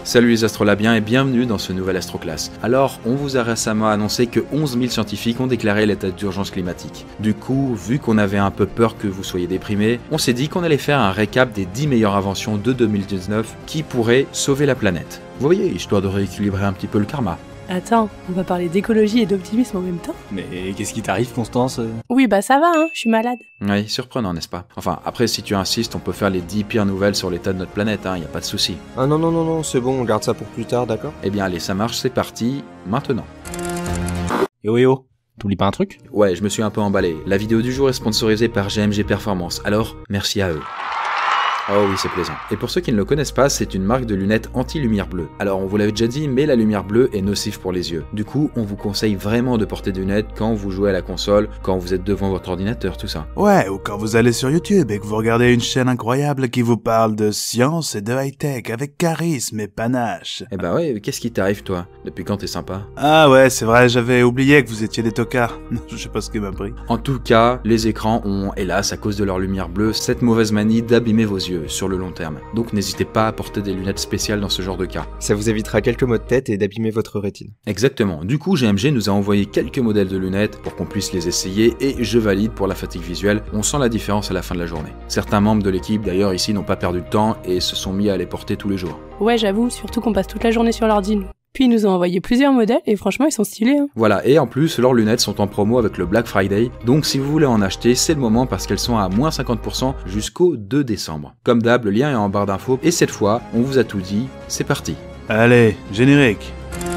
Salut les astrolabiens et bienvenue dans ce nouvel Astroclass. Alors, on vous a récemment annoncé que 11 000 scientifiques ont déclaré l'état d'urgence climatique. Du coup, vu qu'on avait un peu peur que vous soyez déprimés, on s'est dit qu'on allait faire un récap des 10 meilleures inventions de 2019 qui pourraient sauver la planète. Vous voyez, histoire de rééquilibrer un petit peu le karma. Attends, on va parler d'écologie et d'optimisme en même temps? Mais qu'est-ce qui t'arrive, Constance? Oui, bah ça va, je suis malade. Oui, surprenant, n'est-ce pas? Enfin, après, si tu insistes, on peut faire les 10 pires nouvelles sur l'état de notre planète, y a pas de souci. Ah non, c'est bon, on garde ça pour plus tard, d'accord? Eh bien, allez, ça marche, c'est parti, maintenant. Yo, t'oublies pas un truc? Ouais, je me suis un peu emballé. La vidéo du jour est sponsorisée par GMG Performance, alors merci à eux. Oh oui, c'est plaisant. Et pour ceux qui ne le connaissent pas, c'est une marque de lunettes anti-lumière bleue. Alors on vous l'avait déjà dit, mais la lumière bleue est nocive pour les yeux. Du coup, on vous conseille vraiment de porter des lunettes quand vous jouez à la console, quand vous êtes devant votre ordinateur, tout ça. Ouais, ou quand vous allez sur YouTube et que vous regardez une chaîne incroyable qui vous parle de science et de high-tech avec charisme et panache. Eh bah ouais, qu'est-ce qui t'arrive toi? Depuis quand t'es sympa? Ah ouais, c'est vrai, j'avais oublié que vous étiez des tocards. Je sais pas ce qui m'a pris. En tout cas, les écrans ont, hélas, à cause de leur lumière bleue, cette mauvaise manie d'abîmer vos yeux sur le long terme. Donc n'hésitez pas à porter des lunettes spéciales dans ce genre de cas. Ça vous évitera quelques maux de tête et d'abîmer votre rétine. Exactement. Du coup, GMG nous a envoyé quelques modèles de lunettes pour qu'on puisse les essayer et je valide pour la fatigue visuelle. On sent la différence à la fin de la journée. Certains membres de l'équipe d'ailleurs ici n'ont pas perdu de temps et se sont mis à les porter tous les jours. Ouais, j'avoue, surtout qu'on passe toute la journée sur l'ordi, nous. Puis ils nous ont envoyé plusieurs modèles et franchement ils sont stylés. Voilà, et en plus leurs lunettes sont en promo avec le Black Friday, donc si vous voulez en acheter, c'est le moment parce qu'elles sont à moins 50% jusqu'au 2 décembre. Comme d'hab, le lien est en barre d'infos et cette fois, on vous a tout dit, c'est parti. Allez, générique.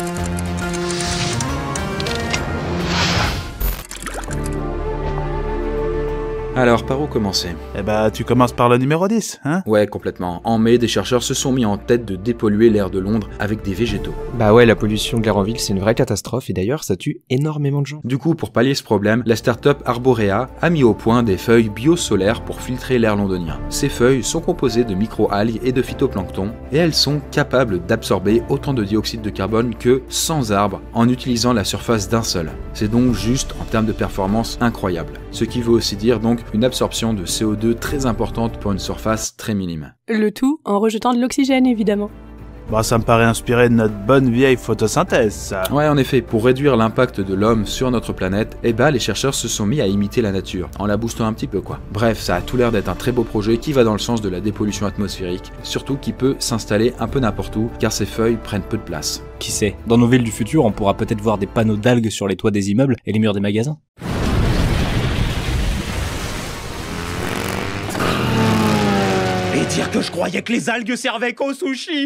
Alors, par où commencer? Eh bah, tu commences par le numéro 10, hein? Ouais, complètement. En mai, des chercheurs se sont mis en tête de dépolluer l'air de Londres avec des végétaux. Bah ouais, la pollution de l'air en ville, c'est une vraie catastrophe et d'ailleurs, ça tue énormément de gens. Du coup, pour pallier ce problème, la start-up Arborea a mis au point des feuilles biosolaires pour filtrer l'air londonien. Ces feuilles sont composées de micro-algues et de phytoplancton, et elles sont capables d'absorber autant de dioxyde de carbone que 100 arbres en utilisant la surface d'un seul. C'est donc juste, en termes de performance, incroyable. Ce qui veut aussi dire donc une absorption de CO2 très importante pour une surface très minime. Le tout en rejetant de l'oxygène évidemment. Bah, ça me paraît inspiré de notre bonne vieille photosynthèse, ça. Ouais, en effet, pour réduire l'impact de l'homme sur notre planète, les chercheurs se sont mis à imiter la nature, en la boostant un petit peu quoi. Bref, ça a tout l'air d'être un très beau projet qui va dans le sens de la dépollution atmosphérique, surtout qui peut s'installer un peu n'importe où, car ces feuilles prennent peu de place. Qui sait? Dans nos villes du futur, on pourra peut-être voir des panneaux d'algues sur les toits des immeubles et les murs des magasins. Et dire que je croyais que les algues servaient qu'au sushi!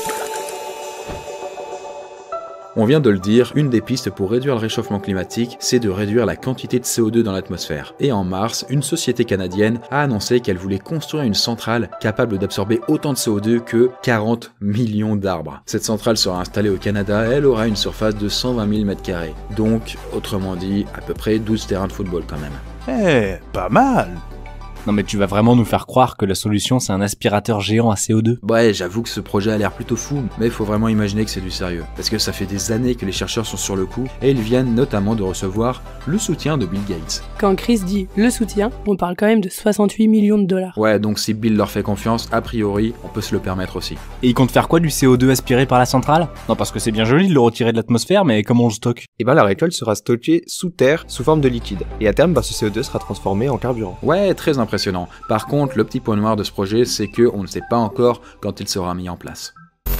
On vient de le dire, une des pistes pour réduire le réchauffement climatique, c'est de réduire la quantité de CO2 dans l'atmosphère. Et en mars, une société canadienne a annoncé qu'elle voulait construire une centrale capable d'absorber autant de CO2 que 40 millions d'arbres. Cette centrale sera installée au Canada et elle aura une surface de 120 000 m². Donc, autrement dit, à peu près 12 terrains de football quand même. Eh, pas mal. Non mais tu vas vraiment nous faire croire que la solution c'est un aspirateur géant à CO2? Ouais, j'avoue que ce projet a l'air plutôt fou, mais il faut vraiment imaginer que c'est du sérieux. Parce que ça fait des années que les chercheurs sont sur le coup, et ils viennent notamment de recevoir le soutien de Bill Gates. Quand Chris dit le soutien, on parle quand même de 68 millions de dollars. Ouais, donc si Bill leur fait confiance, a priori, on peut se le permettre aussi. Et ils comptent faire quoi du CO2 aspiré par la centrale? Non parce que c'est bien joli de le retirer de l'atmosphère, mais comment on le stocke? Et ben la récolte sera stockée sous terre sous forme de liquide. Et à terme, ce CO2 sera transformé en carburant. Ouais, très impressionnant. Par contre, le petit point noir de ce projet, c'est qu'on ne sait pas encore quand il sera mis en place.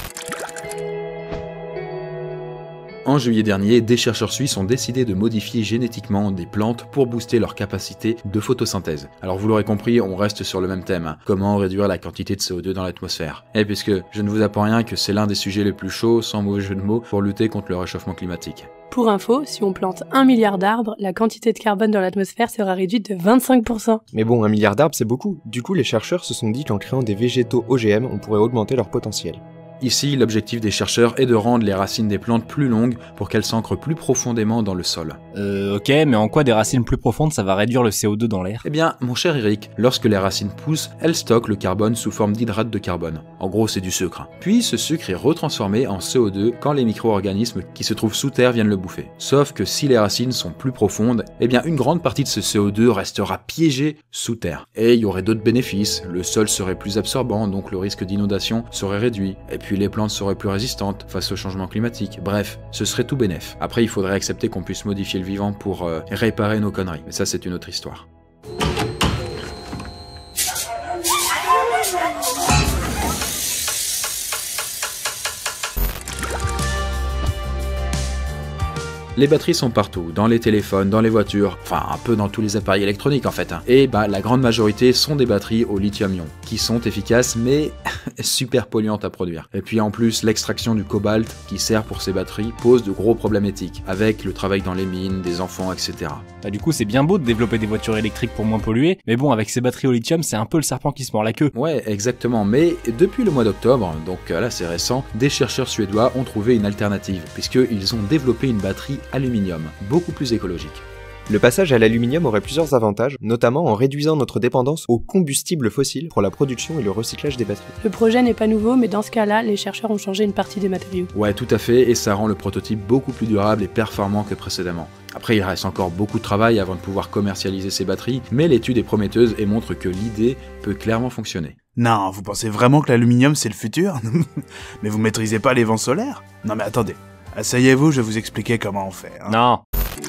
En juillet dernier, des chercheurs suisses ont décidé de modifier génétiquement des plantes pour booster leur capacité de photosynthèse. Alors vous l'aurez compris, on reste sur le même thème, comment réduire la quantité de CO2 dans l'atmosphère. Et puisque je ne vous apprends rien que c'est l'un des sujets les plus chauds, sans mauvais jeu de mots, pour lutter contre le réchauffement climatique. Pour info, si on plante 1 milliard d'arbres, la quantité de carbone dans l'atmosphère sera réduite de 25%. Mais bon, 1 milliard d'arbres c'est beaucoup. Du coup, les chercheurs se sont dit qu'en créant des végétaux OGM, on pourrait augmenter leur potentiel. Ici, l'objectif des chercheurs est de rendre les racines des plantes plus longues pour qu'elles s'ancrent plus profondément dans le sol. Ok, mais en quoi des racines plus profondes ça va réduire le CO2 dans l'air? Eh bien, mon cher Eric, lorsque les racines poussent, elles stockent le carbone sous forme d'hydrate de carbone. En gros, c'est du sucre. Puis, ce sucre est retransformé en CO2 quand les micro-organismes qui se trouvent sous terre viennent le bouffer. Sauf que si les racines sont plus profondes, eh bien, une grande partie de ce CO2 restera piégée sous terre. Et il y aurait d'autres bénéfices. Le sol serait plus absorbant, donc le risque d'inondation serait réduit. Et puis les plantes seraient plus résistantes face au changement climatique. Bref, ce serait tout bénef. Après, il faudrait accepter qu'on puisse modifier le vivant pour réparer nos conneries. Mais ça, c'est une autre histoire. Les batteries sont partout, dans les téléphones, dans les voitures, enfin un peu dans tous les appareils électroniques en fait. Et la grande majorité sont des batteries au lithium-ion, qui sont efficaces mais super polluantes à produire. Et puis en plus, l'extraction du cobalt qui sert pour ces batteries pose de gros problèmes éthiques, avec le travail dans les mines, des enfants, etc. Du coup, c'est bien beau de développer des voitures électriques pour moins polluer, mais bon, avec ces batteries au lithium, c'est un peu le serpent qui se mord la queue. Ouais, exactement, mais depuis le mois d'octobre, donc là c'est récent, des chercheurs suédois ont trouvé une alternative, puisqu'ils ont développé une batterie aluminium, beaucoup plus écologique. Le passage à l'aluminium aurait plusieurs avantages, notamment en réduisant notre dépendance aux combustibles fossiles pour la production et le recyclage des batteries. Le projet n'est pas nouveau, mais dans ce cas-là, les chercheurs ont changé une partie des matériaux. Ouais, tout à fait, et ça rend le prototype beaucoup plus durable et performant que précédemment. Après, il reste encore beaucoup de travail avant de pouvoir commercialiser ces batteries, mais l'étude est prometteuse et montre que l'idée peut clairement fonctionner. Non, vous pensez vraiment que l'aluminium c'est le futur? Mais vous maîtrisez pas les vents solaires? Non mais attendez, asseyez-vous, je vais vous expliquer comment on fait. Hein. Non.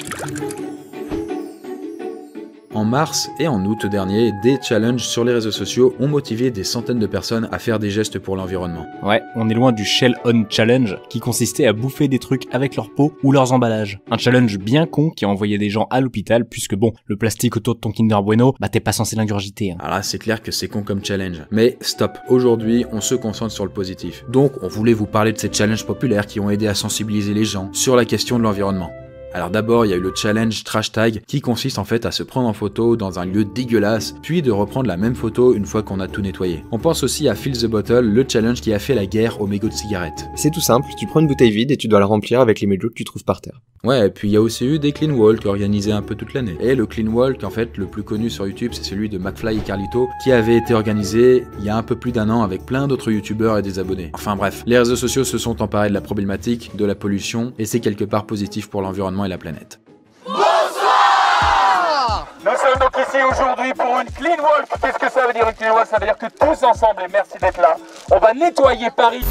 En mars et en août dernier, des challenges sur les réseaux sociaux ont motivé des centaines de personnes à faire des gestes pour l'environnement. Ouais, on est loin du Shell On Challenge, qui consistait à bouffer des trucs avec leur peau ou leurs emballages. Un challenge bien con qui a envoyé des gens à l'hôpital, puisque bon, le plastique autour de ton Kinder Bueno, t'es pas censé l'ingurgiter. Hein. Alors là, c'est clair que c'est con comme challenge. Mais stop, aujourd'hui, on se concentre sur le positif. Donc, on voulait vous parler de ces challenges populaires qui ont aidé à sensibiliser les gens sur la question de l'environnement. Alors d'abord, il y a eu le challenge Trash Tag qui consiste en fait à se prendre en photo dans un lieu dégueulasse, puis de reprendre la même photo une fois qu'on a tout nettoyé. On pense aussi à Fill the Bottle, le challenge qui a fait la guerre aux mégots de cigarettes. C'est tout simple, tu prends une bouteille vide et tu dois la remplir avec les mégots que tu trouves par terre. Ouais, et puis il y a aussi eu des Clean Walk organisés un peu toute l'année. Et le Clean Walk, en fait, le plus connu sur YouTube, c'est celui de McFly et Carlito, qui avait été organisé il y a un peu plus d'un an avec plein d'autres youtubeurs et des abonnés. Enfin bref, les réseaux sociaux se sont emparés de la problématique de la pollution, et c'est quelque part positif pour l'environnement et la planète. Bonsoir! Nous sommes donc ici aujourd'hui pour une Clean Walk. Qu'est-ce que ça veut dire une Clean Walk? Ça veut dire que tous ensemble, et merci d'être là, on va nettoyer Paris.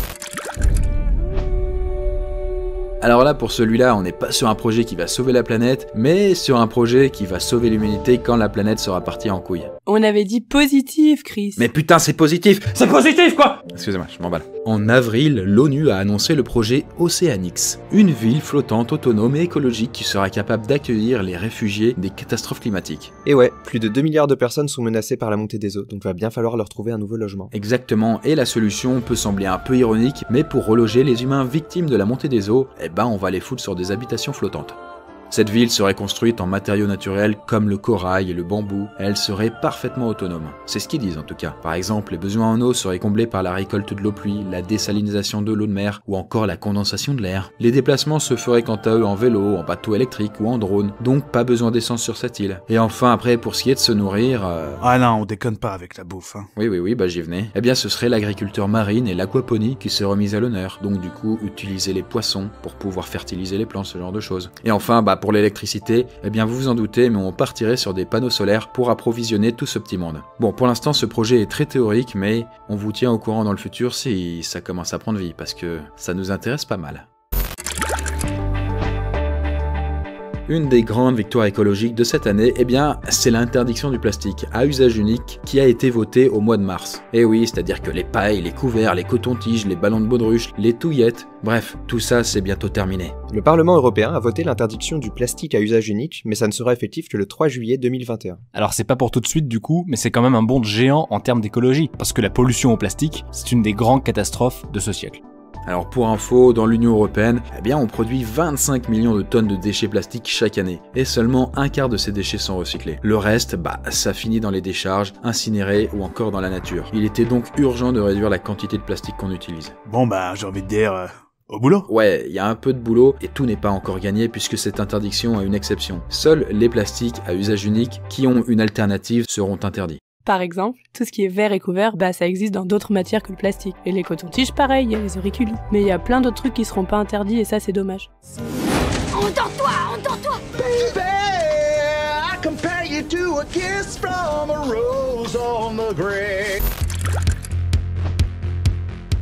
Alors là, pour celui-là, on n'est pas sur un projet qui va sauver la planète, mais sur un projet qui va sauver l'humanité quand la planète sera partie en couille. On avait dit positif, Chris. Mais putain, c'est positif! C'est positif, quoi! Excusez-moi, je m'emballe. En avril, l'ONU a annoncé le projet Oceanix, une ville flottante, autonome et écologique qui sera capable d'accueillir les réfugiés des catastrophes climatiques. Et ouais, plus de 2 milliards de personnes sont menacées par la montée des eaux, donc va bien falloir leur trouver un nouveau logement. Exactement, et la solution peut sembler un peu ironique, mais pour reloger les humains victimes de la montée des eaux, on va les foutre sur des habitations flottantes. Cette ville serait construite en matériaux naturels comme le corail et le bambou, et elle serait parfaitement autonome. C'est ce qu'ils disent en tout cas. Par exemple, les besoins en eau seraient comblés par la récolte de l'eau pluie, la désalinisation de l'eau de mer ou encore la condensation de l'air. Les déplacements se feraient quant à eux en vélo, en bateau électrique ou en drone, donc pas besoin d'essence sur cette île. Et enfin après, pour ce qui est de se nourrir... Ah non, on déconne pas avec la bouffe. Hein. Oui, j'y venais. Eh bien ce serait l'agriculture marine et l'aquaponie qui seraient remis à l'honneur. Donc du coup, utiliser les poissons pour pouvoir fertiliser les plantes, ce genre de choses. Et enfin, pour l'électricité, eh bien vous vous en doutez, mais on partirait sur des panneaux solaires pour approvisionner tout ce petit monde. Bon, pour l'instant ce projet est très théorique, mais on vous tient au courant dans le futur si ça commence à prendre vie, parce que ça nous intéresse pas mal. Une des grandes victoires écologiques de cette année, eh bien, c'est l'interdiction du plastique à usage unique qui a été votée au mois de mars. Et oui, c'est-à-dire que les pailles, les couverts, les cotons-tiges, les ballons de baudruche, les touillettes, bref, tout ça c'est bientôt terminé. Le Parlement européen a voté l'interdiction du plastique à usage unique, mais ça ne sera effectif que le 3 juillet 2021. Alors c'est pas pour tout de suite du coup, mais c'est quand même un bond géant en termes d'écologie, parce que la pollution au plastique, c'est une des grandes catastrophes de ce siècle. Alors pour info, dans l'Union Européenne, eh bien on produit 25 millions de tonnes de déchets plastiques chaque année, et seulement un quart de ces déchets sont recyclés. Le reste, ça finit dans les décharges, incinérées ou encore dans la nature. Il était donc urgent de réduire la quantité de plastique qu'on utilise. Bon j'ai envie de dire... Au boulot? Ouais, il y a un peu de boulot et tout n'est pas encore gagné puisque cette interdiction a une exception. Seuls les plastiques à usage unique qui ont une alternative seront interdits. Par exemple, tout ce qui est verre et couvert, ça existe dans d'autres matières que le plastique. Et les cotons-tiges, pareil, il y a les auricules. Mais il y a plein d'autres trucs qui seront pas interdits et ça c'est dommage. Endors-toi, endors-toi! Baby, I compare you to a kiss from a rose on the grave.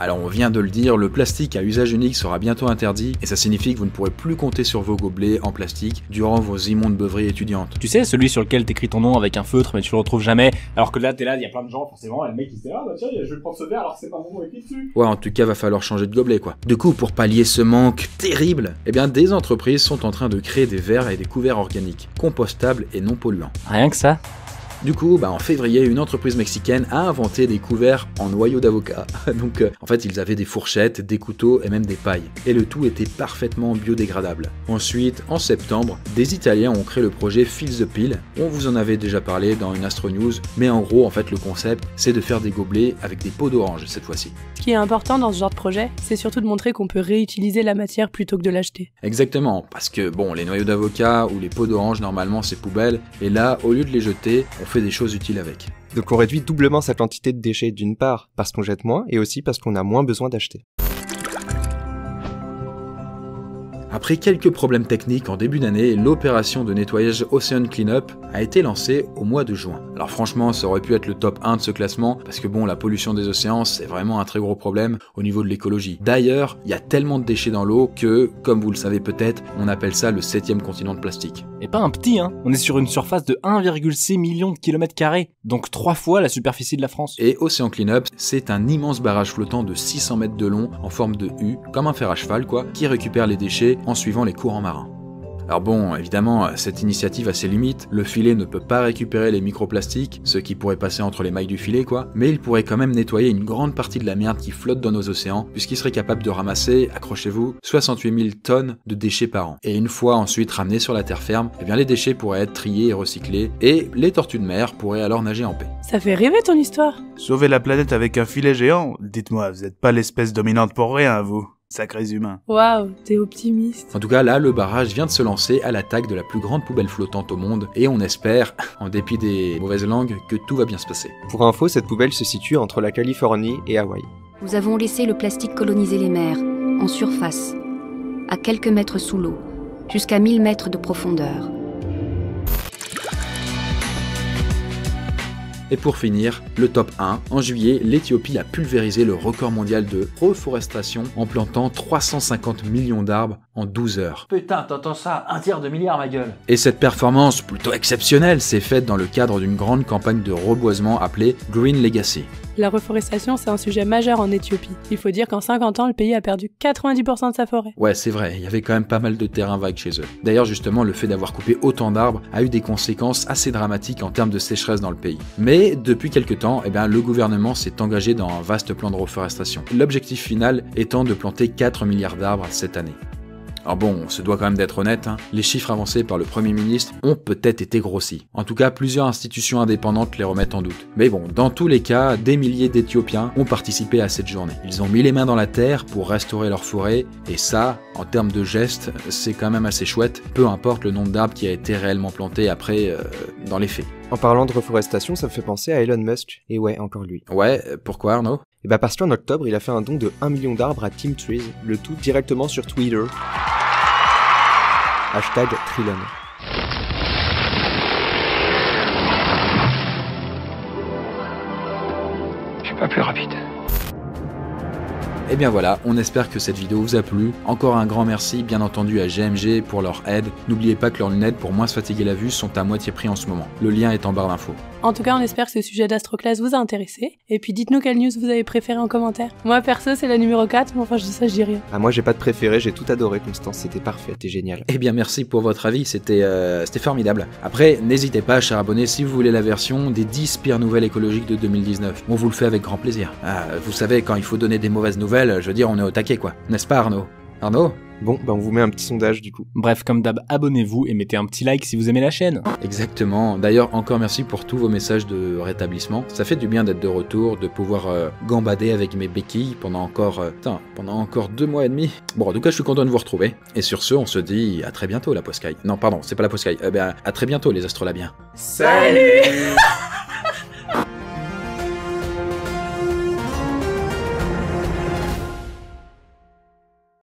Alors on vient de le dire, le plastique à usage unique sera bientôt interdit, et ça signifie que vous ne pourrez plus compter sur vos gobelets en plastique durant vos immondes beuveries étudiantes. Tu sais, celui sur lequel t'écris ton nom avec un feutre mais tu le retrouves jamais, alors que là t'es là, il y a plein de gens forcément, et le mec il se dit ah bah tiens je vais prendre ce verre alors que c'est pas mon nom écrit dessus. Ouais, en tout cas va falloir changer de gobelet quoi. Du coup, pour pallier ce manque terrible, eh bien des entreprises sont en train de créer des verres et des couverts organiques, compostables et non polluants. Rien que ça. Du coup, en février, une entreprise mexicaine a inventé des couverts en noyau d'avocat. Donc, en fait, ils avaient des fourchettes, des couteaux et même des pailles. Et le tout était parfaitement biodégradable. Ensuite, en septembre, des Italiens ont créé le projet Feel the Peel. On vous en avait déjà parlé dans une Astro News, mais en gros, en fait, le concept, c'est de faire des gobelets avec des peaux d'orange cette fois-ci. Ce qui est important dans ce genre de projet, c'est surtout de montrer qu'on peut réutiliser la matière plutôt que de l'acheter. Exactement, parce que les noyaux d'avocat ou les peaux d'orange, normalement, c'est poubelle. Et là, au lieu de les jeter, on fait des choses utiles avec. Donc on réduit doublement sa quantité de déchets d'une part parce qu'on jette moins et aussi parce qu'on a moins besoin d'acheter. Après quelques problèmes techniques en début d'année, l'opération de nettoyage Ocean Cleanup a été lancée au mois de juin. Alors franchement, ça aurait pu être le top 1 de ce classement, parce que la pollution des océans, c'est vraiment un très gros problème au niveau de l'écologie. D'ailleurs, il y a tellement de déchets dans l'eau que, comme vous le savez peut-être, on appelle ça le 7e continent de plastique. Et pas un petit, hein. On est sur une surface de 1,6 million de kilomètres carrés, donc 3 fois la superficie de la France. Et Ocean Cleanup, c'est un immense barrage flottant de 600 mètres de long, en forme de U, comme un fer à cheval quoi, qui récupère les déchets en suivant les courants marins. Alors évidemment, cette initiative a ses limites, le filet ne peut pas récupérer les microplastiques, ceux qui pourraient passer entre les mailles du filet mais il pourrait quand même nettoyer une grande partie de la merde qui flotte dans nos océans, puisqu'il serait capable de ramasser, accrochez-vous, 68 000 tonnes de déchets par an. Et une fois ensuite ramenés sur la terre ferme, les déchets pourraient être triés et recyclés, et les tortues de mer pourraient alors nager en paix. Ça fait rêver ton histoire. Sauver la planète avec un filet géant? Dites-moi, vous êtes pas l'espèce dominante pour rien, vous. Sacrés humains. Waouh, t'es optimiste. En tout cas, là, le barrage vient de se lancer à l'attaque de la plus grande poubelle flottante au monde, et on espère, en dépit des mauvaises langues, que tout va bien se passer. Pour info, cette poubelle se situe entre la Californie et Hawaï. Nous avons laissé le plastique coloniser les mers, en surface, à quelques mètres sous l'eau, jusqu'à 1000 mètres de profondeur. Et pour finir, le top 1, en juillet, l'Éthiopie a pulvérisé le record mondial de reforestation en plantant 350 millions d'arbres en 12 heures. Putain, t'entends ça? 1/3 de milliard, ma gueule. Et cette performance plutôt exceptionnelle s'est faite dans le cadre d'une grande campagne de reboisement appelée Green Legacy. La reforestation, c'est un sujet majeur en Éthiopie. Il faut dire qu'en 50 ans, le pays a perdu 90% de sa forêt. Ouais, c'est vrai, il y avait quand même pas mal de terrains vagues chez eux. D'ailleurs, justement, le fait d'avoir coupé autant d'arbres a eu des conséquences assez dramatiques en termes de sécheresse dans le pays. Mais depuis quelques temps, le gouvernement s'est engagé dans un vaste plan de reforestation. L'objectif final étant de planter 4 milliards d'arbres cette année. Alors on se doit quand même d'être honnête, les chiffres avancés par le Premier ministre ont peut-être été grossis. En tout cas, plusieurs institutions indépendantes les remettent en doute. Mais dans tous les cas, des milliers d'Éthiopiens ont participé à cette journée. Ils ont mis les mains dans la terre pour restaurer leur forêt, et ça, en termes de gestes, c'est quand même assez chouette, peu importe le nombre d'arbres qui a été réellement planté après dans les faits. En parlant de reforestation, ça me fait penser à Elon Musk. Et ouais, encore lui. Ouais, pourquoi Arnaud? Parce qu'en octobre, il a fait un don de 1 million d'arbres à Team Trees, le tout directement sur Twitter. #Trilon. Je suis pas plus rapide. Et bien voilà, on espère que cette vidéo vous a plu. Encore un grand merci bien entendu à GMG pour leur aide. N'oubliez pas que leurs lunettes pour moins se fatiguer la vue sont à moitié prix en ce moment. Le lien est en barre d'infos. En tout cas, on espère que ce sujet d'Astroclass vous a intéressé. Et puis dites-nous quelle news vous avez préféré en commentaire. Moi perso c'est la numéro 4, mais enfin je dis ça, je dis rien. Moi j'ai pas de préféré, j'ai tout adoré Constance, c'était parfait, c'était génial. Eh bien merci pour votre avis, c'était formidable. Après, n'hésitez pas, chers abonnés, si vous voulez la version des 10 pires nouvelles écologiques de 2019. On vous le fait avec grand plaisir. Vous savez, quand il faut donner des mauvaises nouvelles, je veux dire, on est au taquet quoi. N'est-ce pas Arnaud? Arnaud? Bon, on vous met un petit sondage du coup. Bref, comme d'hab, abonnez-vous et mettez un petit like si vous aimez la chaîne. Exactement. D'ailleurs, encore merci pour tous vos messages de rétablissement. Ça fait du bien d'être de retour, de pouvoir gambader avec mes béquilles pendant encore 2 mois et demi. Bon, en tout cas, je suis content de vous retrouver. Et sur ce, on se dit à très bientôt la Poscaille. Non, pardon, c'est pas la Poscaille. À très bientôt les astrolabiens. Salut.